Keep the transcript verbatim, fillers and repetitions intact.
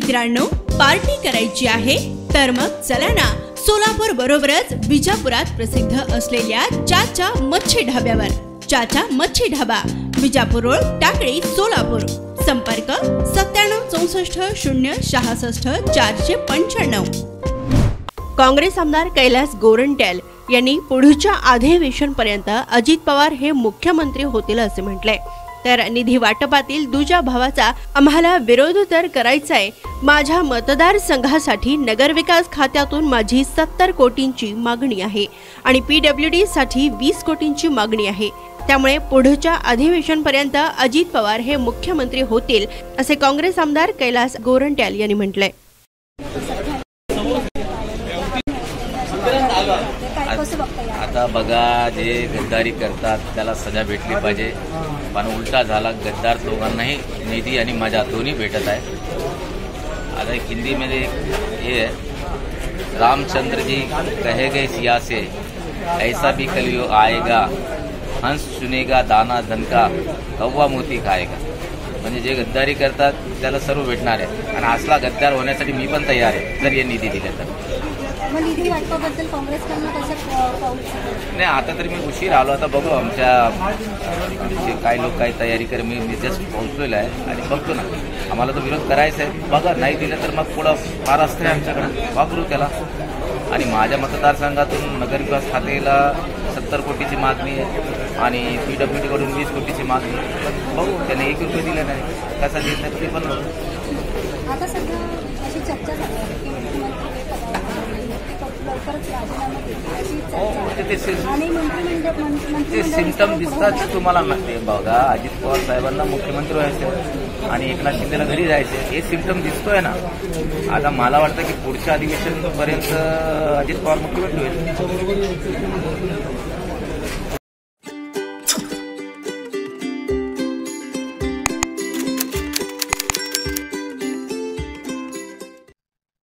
मित्रांनो, पार्टी करायची आहे तर मग चला ना सोलापूर बरोबरच विजापुरात प्रसिद्ध असलेल्या चाचा मच्छी ढाब्यावर। चाचा मच्छी ढाबा, विजापूर रोड, टाकळी, सोलापूर। संपर्क सत्त्याण्णव चौसष्ट शून्य सहासष्ट चारशे पंच्याण्णव। काँग्रेस आमदार कैलास गोरंट्याल यांनी पुढच्या अधिवेशनपर्यंत अजित पवार हे मुख्यमंत्री होतील असे म्हटले। तर निधी वाटपातील दुजा भावाचा आम्हाला विरोध तर करायचाय। माझ्या मतदारसंघासाठी नगरविकास खात्यातून माझी सत्तर कोटींची मागणी आहे आणि पीडब्ल्यूडी साठी वीस कोटींची मागणी आहे। त्यामुळे पुढच्या अधिवेशनपर्यंत अजित पवार हे मुख्यमंत्री होतील असे काँग्रेस आमदार कैलास गोरंट्याल यांनी म्हटले। आता बघा, जे गद्दारी करतात त्याला सजा भेटली पाहिजे, पण उलटा झाला, गद्दार लोकांनाही निधी आणि मजा दोन्ही भेटत आहे। आता हिंदी मध्ये ये रामचंद्र जी कहे गए सिया से ऐसा भी कलयुग आएगा, हंस सुनेगा दाना धन का, कौवा मोती खाएगा। म्हणजे जे गद्दारी करतात त्याला सर्व भेटणार आहे आणि असला गद्दार होण्यासाठी मी पण तयार आहे जर हे निधी दिले तर। निधी वाटपाबद्दल काँग्रेसकडून कसं पाऊल? नाही, आता तरी मी उशीर आलो, आता बघू आमच्या काही लोक काही तयारी कर, मी जस्ट पोहोचलेलो आहे आणि बघतो ना, आम्हाला तो विरोध करायचा आहे। बघा, नाही दिलं तर मग पुढं फार असते आमच्याकडे, वापरू त्याला। आणि माझ्या मतदारसंघातून नगरविकास खात्याला सत्तर कोटीची मागणी आहे आणि पीडब्ल्यूडी कडून वीस कोटीची मागणी आहे। बघू, त्याने एक रुपये दिले नाही, कसा देत नाही ते पण बघू। आता सध्या अशी चर्चा झाली आहे की लवकरच राजीनामा देतील अशी चर्चा आणि मंत्रिमंडळ ते सिम्टम दिसतात तुम्हाला नसते। बघा, अजित पवार साहेबांना मुख्यमंत्री व्हायचे आणि एकनाथ शिंदेला घरी जायचे, हे सिम्टम दिसतोय ना। आता मला वाटतं की पुढच्या अधिवेशनपर्यंत अजित पवार मुख्यमंत्री होईल।